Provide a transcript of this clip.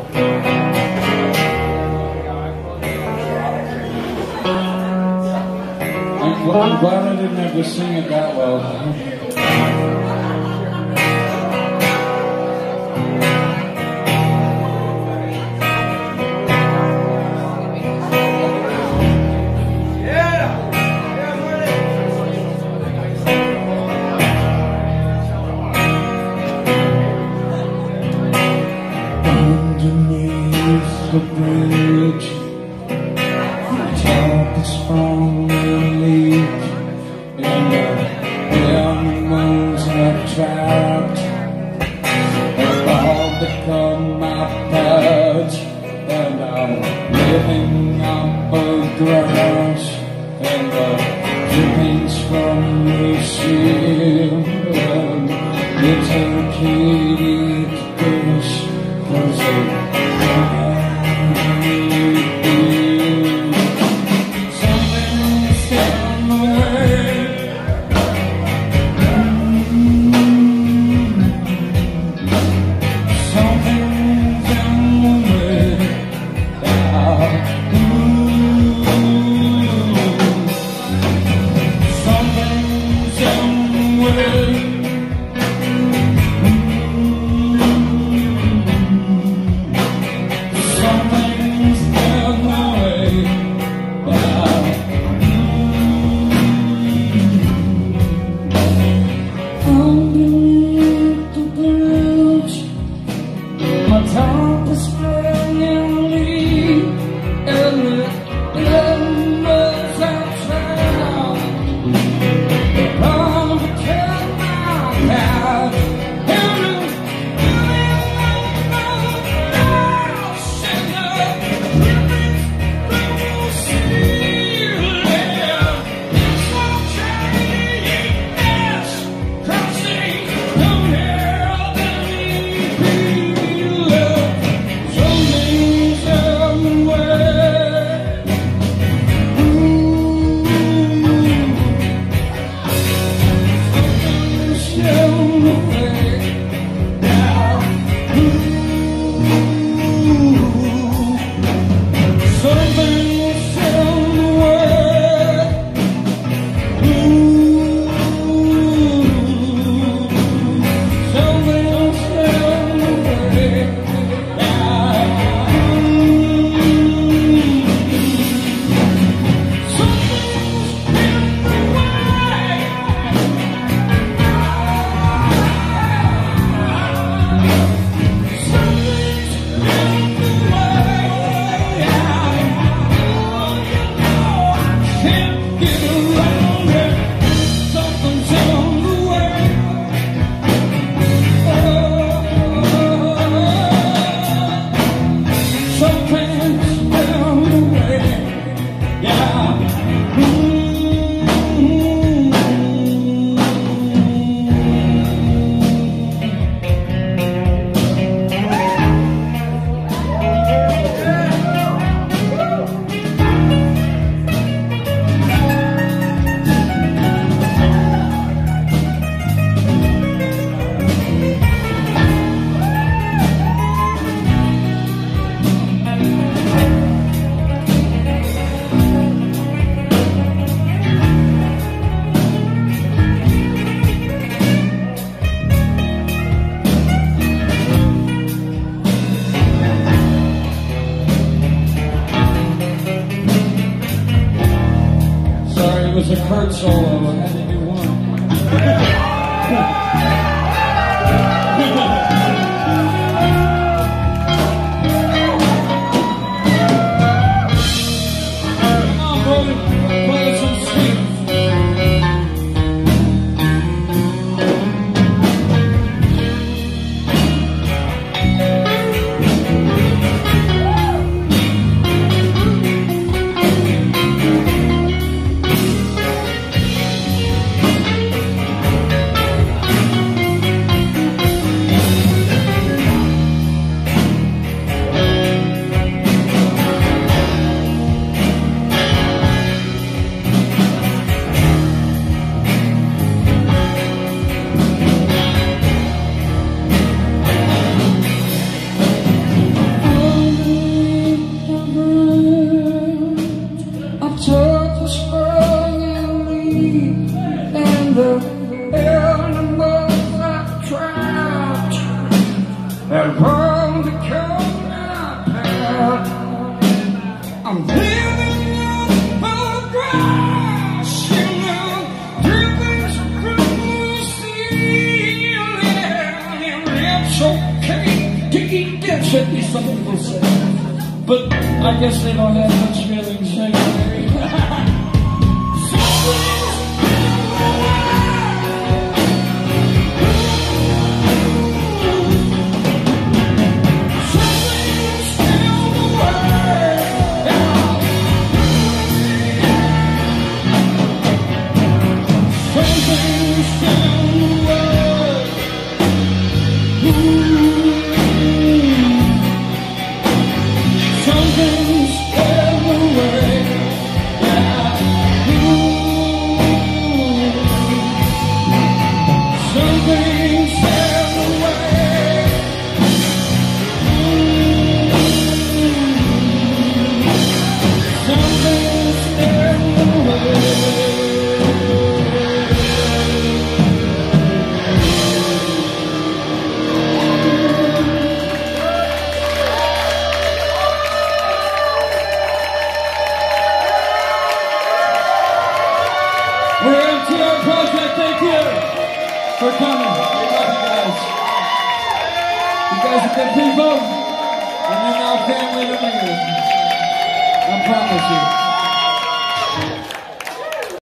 I'm glad I didn't have to sing it that well. Underneath the bridge, the top is falling leak, and the animals are trapped. They've all become my pets, and I'm living on the grass, and the drippings from the seal, and it's a kitty fish. Cause something's down the way. Something's down the way. Something's down the way. It was a Kurt solo, I had to do one. from the cold I'm living on the grass, you know, dripping from the ceiling, and it's okay to eat this, at least some people say. But I guess they don't have much feelings anyway. We're MTR Project, thank you for coming. We love you guys. You guys are good people, and you're now family to me. I promise you.